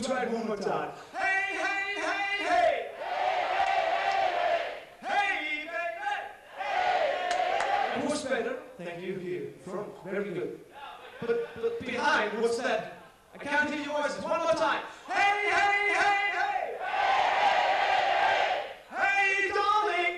try it one more time. Hey, hey, hey, hey. Hey, baby. Who's better? Thank you. Here, front, very good. But behind, what's that? I can't hear your voices. One more time. Hey, hey, hey, hey. Hey, darling.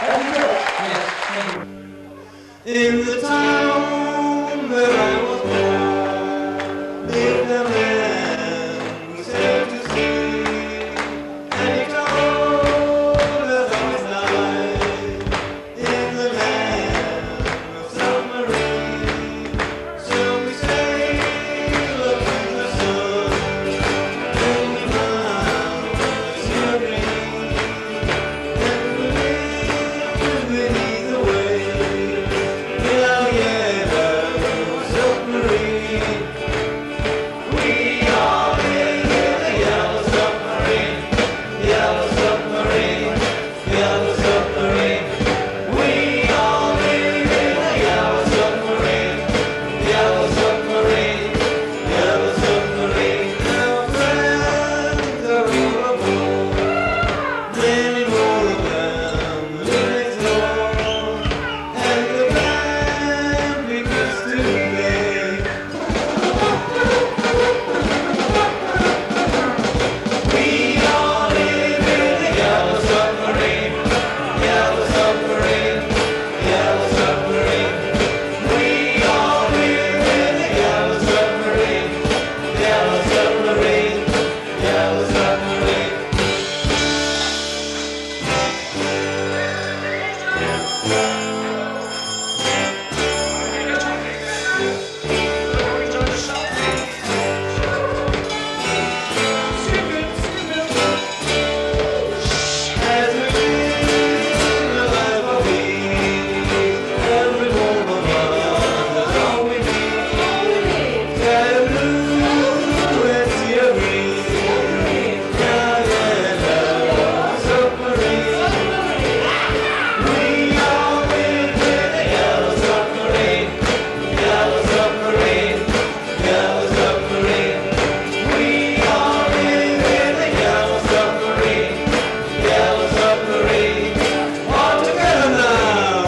Yes, thank you. In the town where I was born, lived a man who sailed to sea, and he told us of his life in the land of submarine. So we sailed up to the sun, and we found the sea green, and we lived beneath the waves. Yeah, yeah, submarine. We are in the yellow submarine, yellow submarine, yellow submarine. We are in the yellow submarine, yellow submarine, yellow submarine. Our friends are overboard, many more of them live next door, and the band begins to play. We all live in the yellow submarine, yellow submarine, yellow submarine. We all live in the yellow submarine, yellow submarine, yellow submarine. As we live the life of ease, every moment is all we need. Sky blue and sea green, yeah, yeah, submarine. We all live in the yellow submarine, yellow submarine, yellow submarine. We all live in the yellow submarine, yellow submarine. All together now.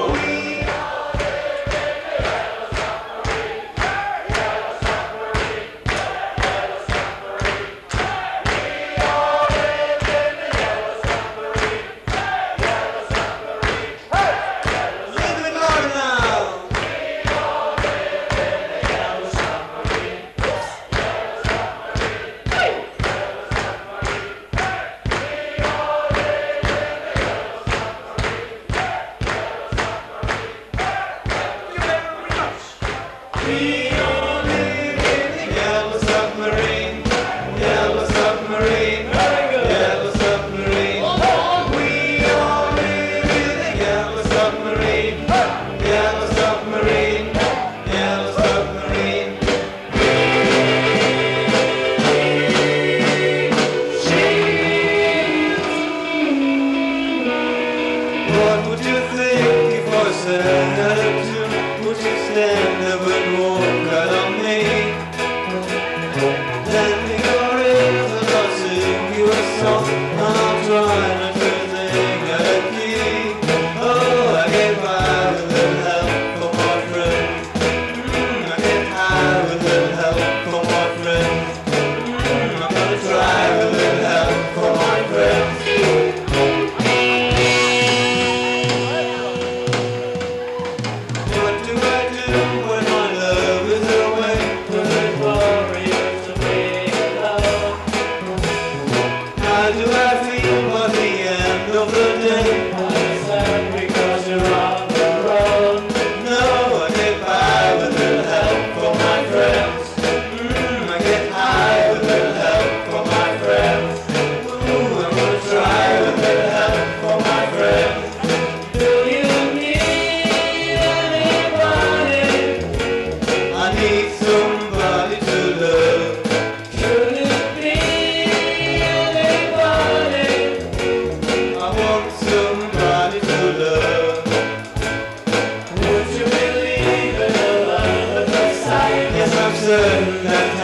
Live it long now. We all live in the yellow submarine, yellow submarine, yellow submarine. We all live in the yellow submarine, yellow submarine, yellow submarine. What would you think if I sang out of tune? Would you stand up and walk out on me? Lend me your ears and I'll sing you a song, and I'll try not to sing out of key. Oh, I get by with a little help from my friends. I get high with a little help from my friends. I'm gonna try with a little help from my friends. What do I do when my love is away? When the glorious away alone? How do I feel by the end of the day? I'm sad because you're on the road. No, I get by with a little help from my friends. I get high with a little help from my friends. Ooh, I'm gonna try with a little help from my friends. Do you need anybody? I need somebody to love. Should it be anybody? I want somebody to love. Would you believe in a love at first sight? Yes, I'm certain that